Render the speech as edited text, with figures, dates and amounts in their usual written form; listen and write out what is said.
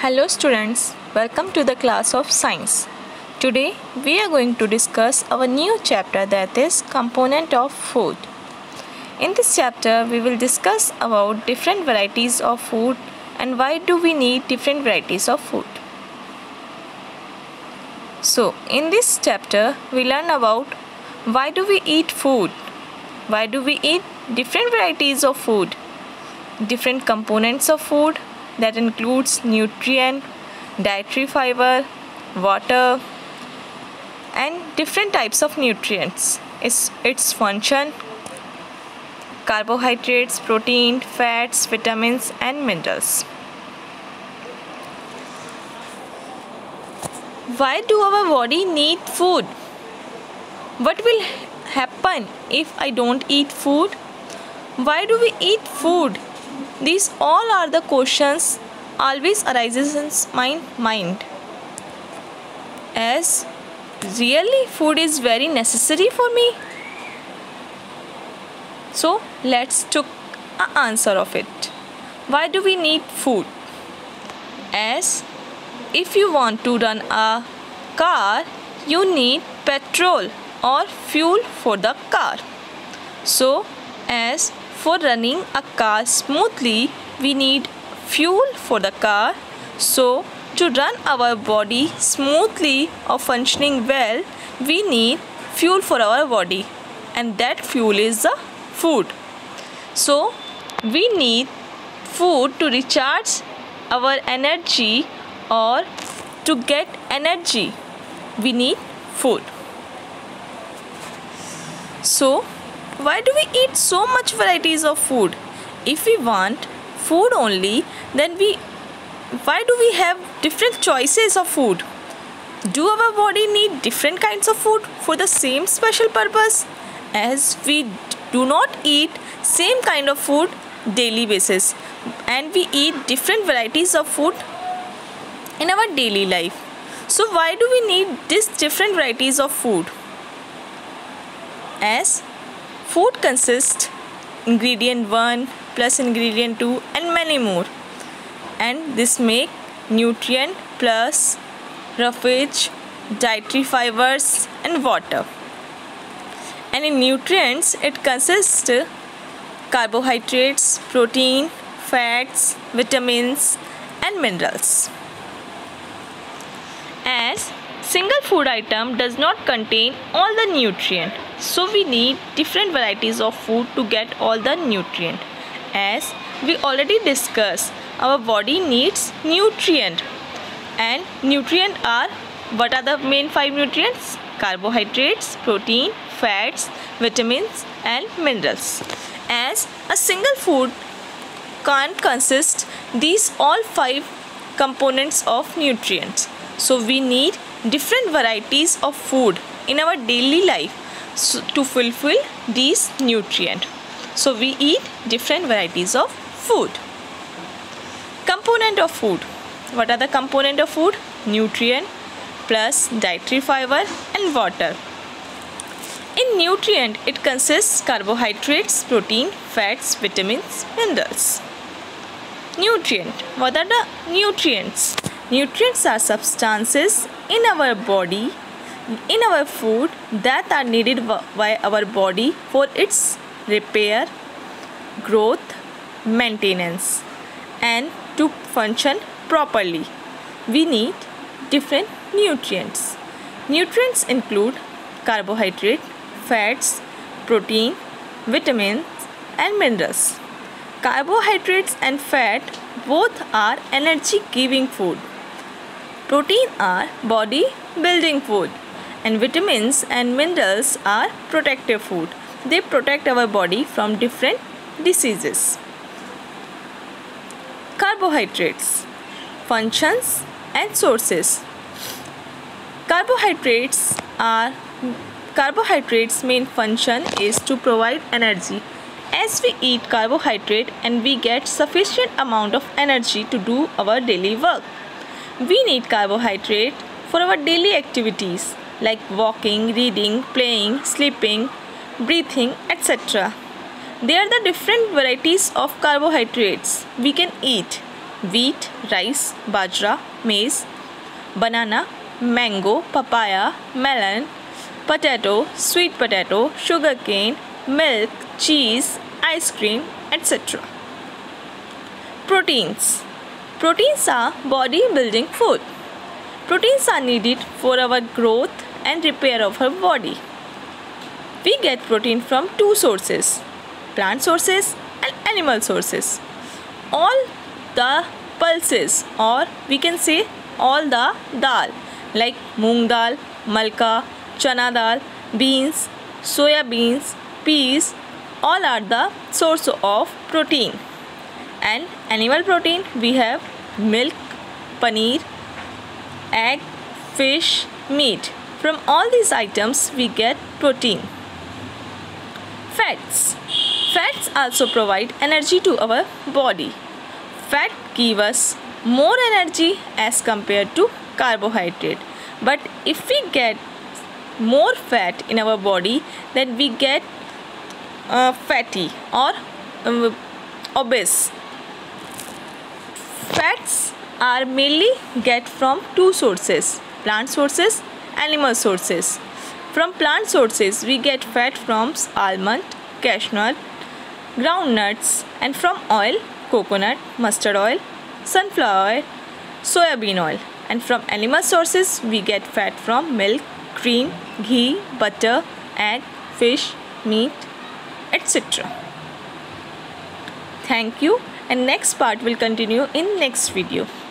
Hello students, welcome to the class of science. Today we are going to discuss our new chapter, that is component of food. In this chapter we will discuss about different varieties of food and why do we need different varieties of food. So in this chapter we learn about why do we eat food, why do we eat different varieties of food, different components of food, that includes nutrient, dietary fiber, water and different types of nutrients, its function, carbohydrates, protein, fats, vitamins and minerals. Why do our body need food? What will happen if I don't eat food? Why do we eat food? These all are the questions always arises in my mind. As really food is very necessary for me. So let's take an answer of it. Why do we need food? As if you want to run a car, you need petrol or fuel for the car. So as for running a car smoothly, we need fuel for the car. So to run our body smoothly or functioning well, we need fuel for our body, and that fuel is the food. So we need food to recharge our energy, or to get energy we need food. So why do we eat so much varieties of food? If we want food only, then why do we have different choices of food? Do our body need different kinds of food for the same special purpose? As we do not eat same kind of food daily basis, and we eat different varieties of food in our daily life. So why do we need these different varieties of food? As food consists ingredient 1 plus ingredient 2 and many more, and this make nutrient plus roughage, dietary fibers and water. And in nutrients it consists carbohydrates, protein, fats, vitamins and minerals. As single food item does not contain all the nutrient, so we need different varieties of food to get all the nutrient. As we already discussed, our body needs nutrient, and nutrient are, what are the main 5 nutrients? Carbohydrates, protein, fats, vitamins and minerals. As a single food can't consist these all 5 components of nutrients, so we need different varieties of food in our daily life to fulfill these nutrients. So we eat different varieties of food. Component of food. What are the component of food? Nutrient plus dietary fiber and water. In nutrient it consists carbohydrates, protein, fats, vitamins, minerals. Nutrient. What are the nutrients? Nutrients are substances in our body, in our food, that are needed by our body for its repair, growth, maintenance and to function properly. We need different nutrients. Nutrients include carbohydrate, fats, protein, vitamins and minerals. Carbohydrates and fat both are energy giving food. Protein are body building food, and vitamins and minerals are protective food. They protect our body from different diseases. Carbohydrates. Functions and sources. Carbohydrates main function is to provide energy. As we eat carbohydrate and we get sufficient amount of energy to do our daily work. We need carbohydrate for our daily activities like walking, reading, playing, sleeping, breathing, etc. There are the different varieties of carbohydrates we can eat. wheat, rice, bajra, maize, banana, mango, papaya, melon, potato, sweet potato, sugarcane, milk, cheese, ice cream, etc. Proteins. Proteins are body building food. Proteins are needed for our growth and repair of our body. We get protein from two sources, plant sources and animal sources. All the pulses, or we can say all the dal like moong dal, malka, chana dal, beans, soya beans, peas, all are the source of protein. And animal protein we have milk, paneer, egg, fish, meat. From all these items we get protein. Fats. Fats also provide energy to our body. Fat give us more energy as compared to carbohydrate. But if we get more fat in our body, then we get fatty or obese. Fats are mainly get from two sources, plant sources, animal sources. From plant sources we get fat from almond, cashew, groundnuts, and from oil, coconut, mustard oil, sunflower oil, soya oil. And from animal sources we get fat from milk, cream, ghee, butter, egg, fish, meat, etc. Thank you, and next part will continue in next video.